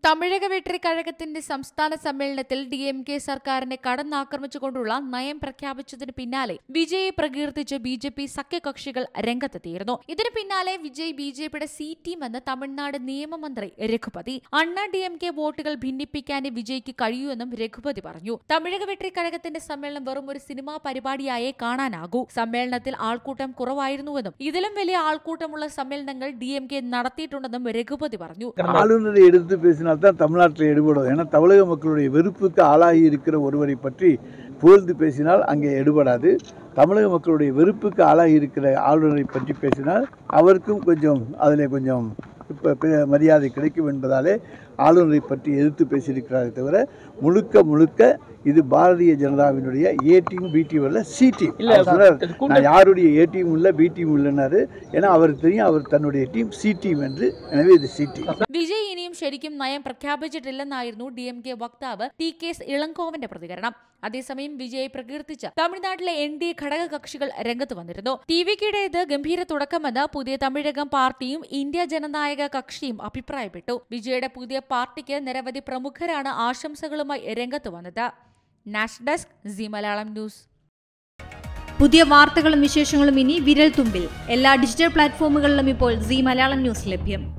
തമിഴക വെട്രിക്കഴകത്തിന്റെ സംസ്ഥാന സമ്മേളനത്തിൽ DMK സർക്കാരിനെ കടന്നാക്രമിച്ചുകൊണ്ടുള്ള നയം പ്രഖ്യാപിച്ചതിന് പിന്നാലെ വിജയെ പ്രകീർത്തിച്ച് BJP സഖ്യകക്ഷികൾ രംഗത്തെത്തിയിരുന്നു. ഇതിന് പിന്നാലെ വിജയ് BJPയുടെ C ടീം എന്ന് തമിഴ്നാട് നിയമമന്ത്രി രഘുപതി. അണ്ണാ DMK വോട്ടുകൾ ഭിന്നിപ്പിക്കാനേ വിജയ്ക്ക് കഴിയൂവെന്നും രഘുപതി പറഞ്ഞു. തമിഴക വെട്രിക്കഴകത്തിന്റെ സമ്മേളനം വെറും ഒരു സിനിമാ പരിപാടിയായേ കാണാനാകൂ. സമ്മേളനത്തിൽ ആൾക്കൂട്ടം കുറവായിരുന്നുവെന്നും ഇതിലും വലിയ ആൾക്കൂട്ടമുള്ള സമ്മേളനങ്ങൾ DMK നടത്തിയിട്ടുണ്ടെന്നും രഘുപതി പറഞ്ഞു. தான் தமிழ்நாட்டில் எடுபடும். ஏன்னா தமிழக மக்களுடைய வெறுப்புக்கு ஆளாகி இருக்கிற ஒருவரை பற்றி புகழ்ந்து பேசினால் அங்கே எடுபடாது. தமிழக மக்களுடைய வெறுப்புக்கு ஆளாகி இருக்கிற ஆளுநரை பற்றி பேசினால் அவருக்கும் கொஞ்சம் அதில் கொஞ்சம் மரியாதை கிடைக்கும் என்பதாலே ஆளுநரை பற்றி எதிர்த்து பேசியிருக்கிறாரே தவிர முழுக்க இது பாரதிய ஜனதாவினுடைய A டீம் B டீம் அல்ல C டீம். நான் யாருடைய A டீம் இல்ல B டீம் இல்லைன்னாரு. ஏன்னா அவருக்கு தெரியும் அவர் தன்னுடைய டீம் C டீம் என்று. எனவே ഇത് C ടീം. വിജയ് ഇനിയും ശരിക്കും നയം പ്രഖ്യാപിച്ചിട്ടില്ലെന്നായിരുന്നു DMK വക്താവ് TK ഇളങ്കോവന്റെ പ്രതികരണം. അതേസമയം വിജയെ പ്രകീർത്തിച്ച് തമിഴ്നാട്ടിലെ NDA ഘടക കക്ഷികൾ രംഗത്ത് വന്നിരുന്നു. TVKയുടേത് ഗംഭീര തുടക്കമെന്ന് പുതിയ തമിഴകം പാർട്ടിയും ഇന്ത്യ ജനനായക കക്ഷിയും അഭിപ്രായപ്പെട്ടു. വിജയുടെ പുതിയ പാർട്ടിക്ക് നിരവധി പ്രമുഖരാണ് ആശംസകളുമായി രംഗത്ത് വന്നത്. National desk Zee Malayalam news. പുതിയ വാർത്തകളും വിശേഷങ്ങളും ഇനി വിരൽ തുമ്പിൽ എല്ലാ ഡിജിറ്റൽ പ്ലാറ്റ്ഫോമുകളിലും ഇപ്പോൾ സി മലയാളം ന്യൂസ് ലഭ്യം.